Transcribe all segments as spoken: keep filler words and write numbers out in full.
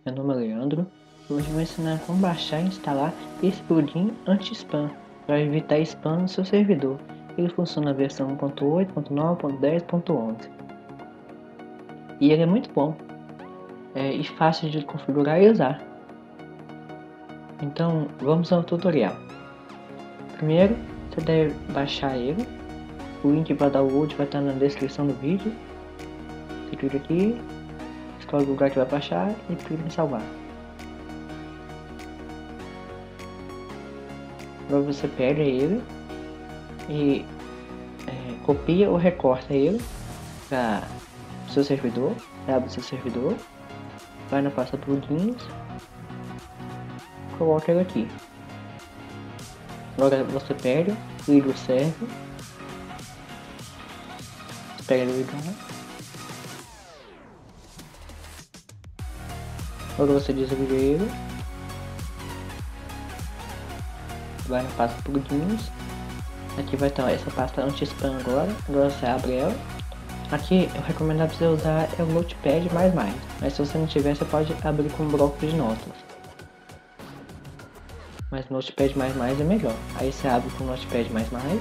meu nome é Leandro e hoje eu vou ensinar como baixar e instalar esse plugin anti-spam para evitar spam no seu servidor. Ele funciona na versão um ponto oito, ponto nove, ponto dez, ponto onze e ele é muito bom é, e fácil de configurar e usar. Então vamos ao tutorial. Primeiro você deve baixar ele, o link para download vai estar na descrição do vídeo. Você clica aqui, escolhe o lugar que vai baixar e clica em salvar. Agora você pega ele e é, copia ou recorta ele para o seu servidor, abre o seu servidor, vai na pasta plugins, coloca ele aqui. Agora você pega, liga o server, pega ele ligar. Agora você desliga ele, vai na pasta plugins, aqui vai estar essa pasta anti-spam agora, agora você abre ela. Aqui eu recomendo você usar é o Notepad mais mais, mas se você não tiver você pode abrir com um bloco de notas. Mas Notepad mais mais é melhor. Aí você abre com Notepad mais mais.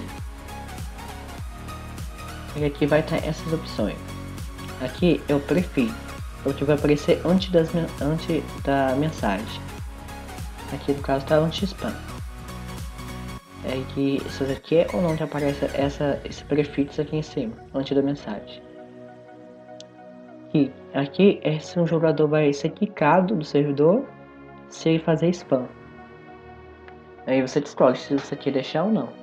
E aqui vai estar essas opções. Aqui eu prefiro o que vai aparecer antes, das, antes da mensagem. Aqui no caso está anti-spam. É que se você quer ou não que apareça essa, esse prefixo aqui em cima, antes da mensagem. E aqui é se um jogador vai ser quicado do servidor se ele fazer spam. Aí você escolhe se você quer deixar ou não.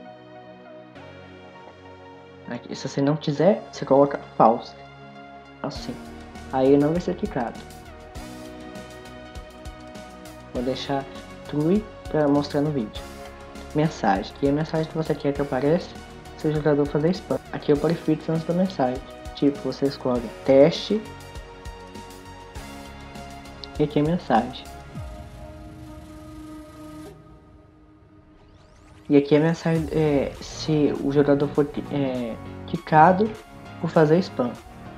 Aqui, se você não quiser, você coloca false. Assim. Aí ele não vai ser quicado. Vou deixar true para mostrar no vídeo. Mensagem. Que é a mensagem que você quer que apareça se o jogador fazer spam. Aqui eu prefiro antes da mensagem. Tipo, você escolhe teste. E aqui é mensagem. E aqui a mensagem é se o jogador for é, quicado por fazer spam.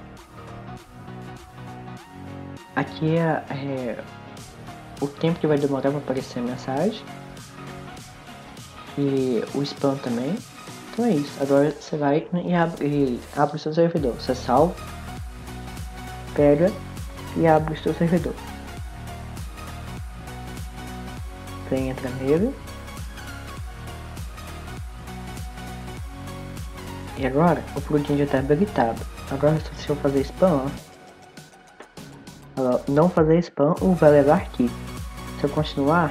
Aqui é, é o tempo que vai demorar para aparecer a mensagem. E o spam também. Então é isso. Agora você vai e abre, e abre o seu servidor. Você salva, pega e abre o seu servidor. Você entra nele. E agora o plugin já está habilitado. Agora se você for fazer spam, ó, não fazer spam ou vai levar aqui. Se eu continuar,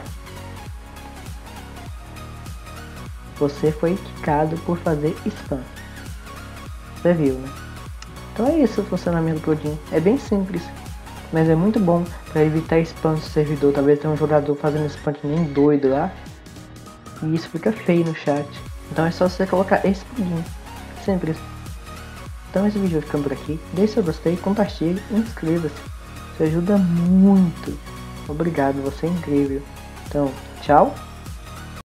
você foi quicado por fazer spam. Você viu, né? Então é isso o funcionamento do plugin. É bem simples, mas é muito bom para evitar spam do servidor. Talvez tenha um jogador fazendo spam que nem doido lá e isso fica feio no chat. Então é só você colocar esse plugin. Simples. Então esse vídeo vai ficando por aqui. Deixe seu gostei, compartilhe e inscreva-se. Isso ajuda muito. Obrigado, você é incrível. Então, tchau.